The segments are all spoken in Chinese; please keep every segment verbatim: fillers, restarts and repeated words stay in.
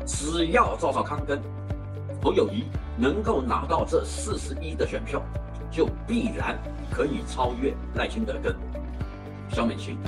只要赵少康跟侯友宜能够拿到这四十一的选票，就必然可以超越赖清德跟萧美琴。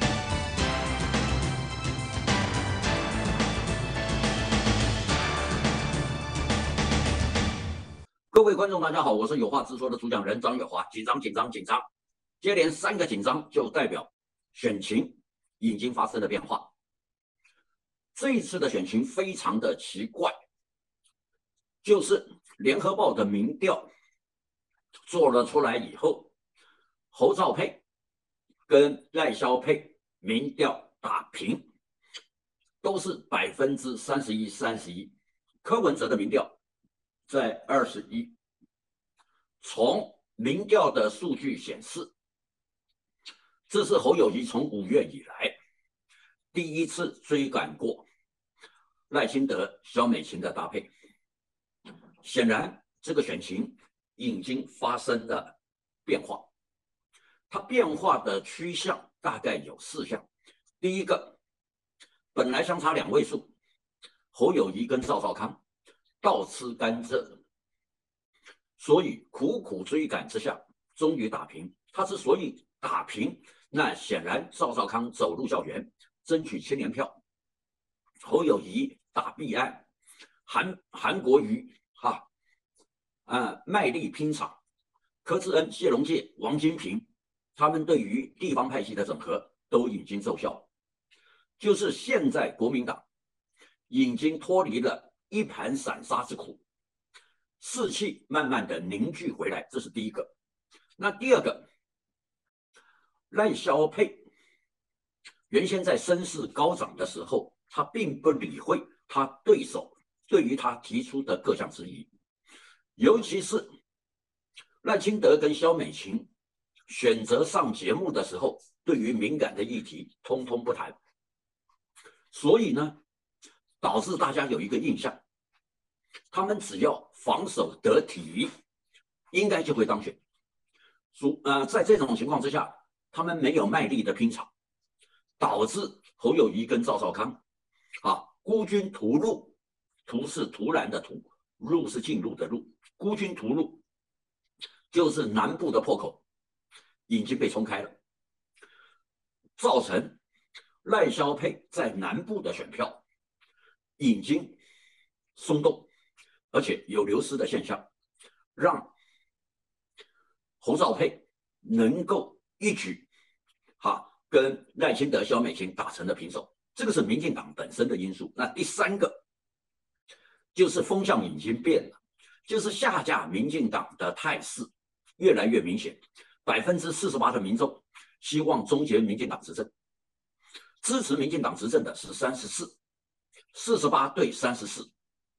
各位观众，大家好，我是有话直说的主讲人张友华。紧张，紧张，紧张，接连三个紧张，就代表选情已经发生了变化。这一次的选情非常的奇怪，就是联合报的民调做了出来以后，侯兆佩跟赖萧佩民调打平，都是百分之三十一、三十一。柯文哲的民调在二十一。从民调的数据显示，这是侯友宜从五月以来第一次追赶过赖清德、萧美琴的搭配。显然，这个选情已经发生了变化。它变化的趋向大概有四项。第一个，本来相差两位数，侯友宜跟赵少康倒吃甘蔗，所以苦苦追赶之下，终于打平。他之所以打平，那显然赵少康走入校园，争取青年票；侯友宜打弊案，韩韩国瑜哈啊卖力拼场，柯志恩、谢龙介、王金平，他们对于地方派系的整合都已经奏效。就是现在国民党已经脱离了一盘散沙之苦，士气慢慢的凝聚回来，这是第一个。那第二个，赖萧佩原先在声势高涨的时候，他并不理会他对手对于他提出的各项质疑，尤其是赖清德跟萧美琴选择上节目的时候，对于敏感的议题通通不谈，所以呢，导致大家有一个印象，他们只要防守得体，应该就会当选。呃，在这种情况之下，他们没有卖力的拼场，导致侯友宜跟赵少康啊孤军屠戮，屠是突然的屠，入是进入的入，孤军屠戮就是南部的破口已经被冲开了，造成赖萧佩在南部的选票已经松动，而且有流失的现象，让侯兆佩能够一举哈跟赖清德、萧美琴打成了平手，这个是民进党本身的因素。那第三个就是风向已经变了，就是下架民进党的态势越来越明显，百分之四十八的民众希望终结民进党执政，支持民进党执政的是三十四，四十八对三十四，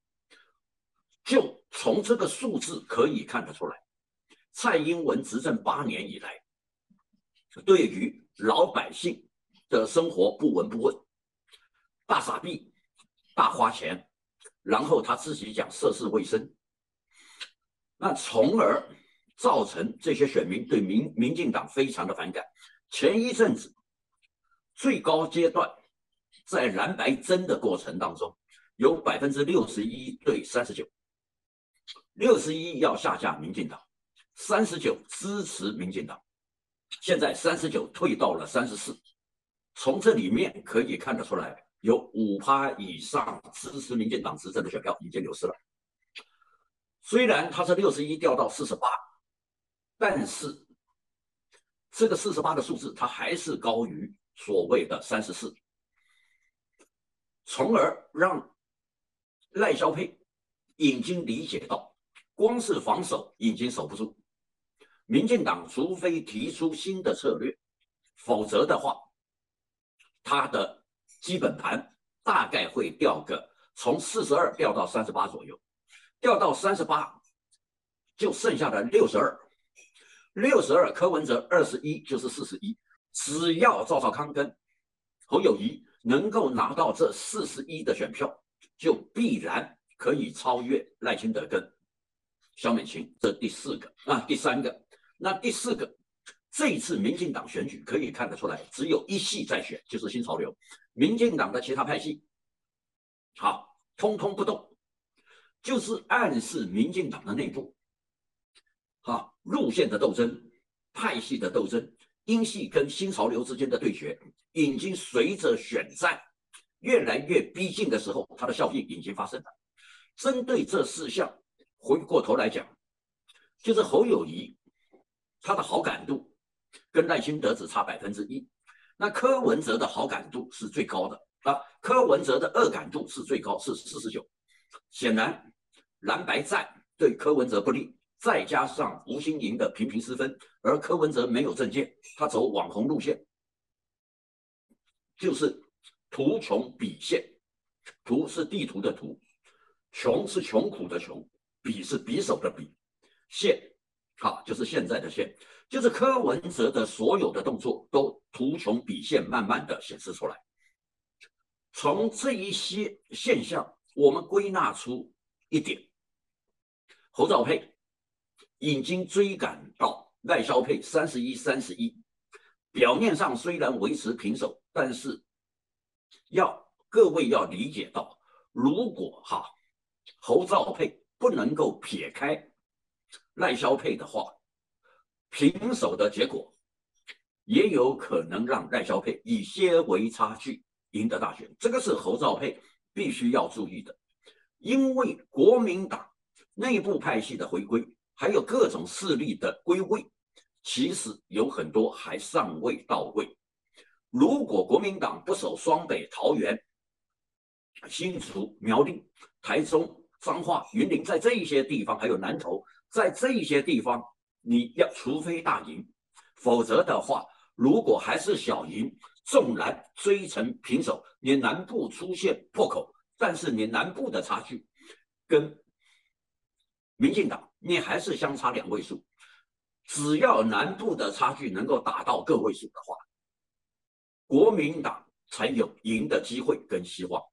就从这个数字可以看得出来，蔡英文执政八年以来，对于老百姓的生活不闻不问，大撒币、大花钱，然后他自己讲涉世未深，那从而造成这些选民对民民进党非常的反感。前一阵子最高阶段在蓝白争的过程当中，有百分之六十一对三十九，六十一要下架民进党，三十九支持民进党，现在三十九退到了三十四，从这里面可以看得出来，有 百分之五 以上支持民进党执政的选票已经流失了。虽然它是六十一掉到四十八，但是这个四十八的数字它还是高于所谓的三十四，从而让赖萧佩已经理解到，光是防守已经守不住，民进党除非提出新的策略，否则的话，它的基本盘大概会掉个从四十二掉到三十八左右，掉到三十八就剩下的六十二，六十二柯文哲二十一就是四十一，只要赵少康跟侯友宜能够拿到这四十一的选票，就必然可以超越赖清德跟萧美琴。这第四个啊，第三个，那第四个，这一次民进党选举可以看得出来，只有一系在选，就是新潮流。民进党的其他派系，好， 通通不动，就是暗示民进党的内部，啊，路线的斗争、派系的斗争、英系跟新潮流之间的对决，已经随着选战越来越逼近的时候，它的效应已经发生了。针对这四项，回过头来讲，就是侯友宜他的好感度跟赖清德只差百分之一，那柯文哲的好感度是最高的啊，柯文哲的恶感度是最高，是四十九。显然蓝白战对柯文哲不利，再加上吴欣盈的频频失分，而柯文哲没有政见，他走网红路线，就是图穷匕现。图是地图的图，穷是穷苦的穷，匕是匕首的匕，现啊就是现在的现，就是柯文哲的所有的动作都图穷匕现，慢慢的显示出来。从这一些现象，我们归纳出一点：侯兆佩已经追赶到赖萧配三十一三十一，表面上虽然维持平手，但是要各位要理解到，如果哈侯兆佩不能够撇开赖萧配的话，平手的结果也有可能让赖萧配以些微差距赢得大选，这个是侯兆佩必须要注意的。因为国民党内部派系的回归，还有各种势力的归位，其实有很多还尚未到位。如果国民党不守双北、桃园、新竹、苗栗、台中、彰化、云林，在这一些地方，还有南投，在这一些地方，你要除非大赢，否则的话，如果还是小赢，纵然追成平手，你南部出现破口，但是你南部的差距跟民进党你还是相差两位数，只要南部的差距能够达到个位数的话，国民党才有赢的机会跟希望。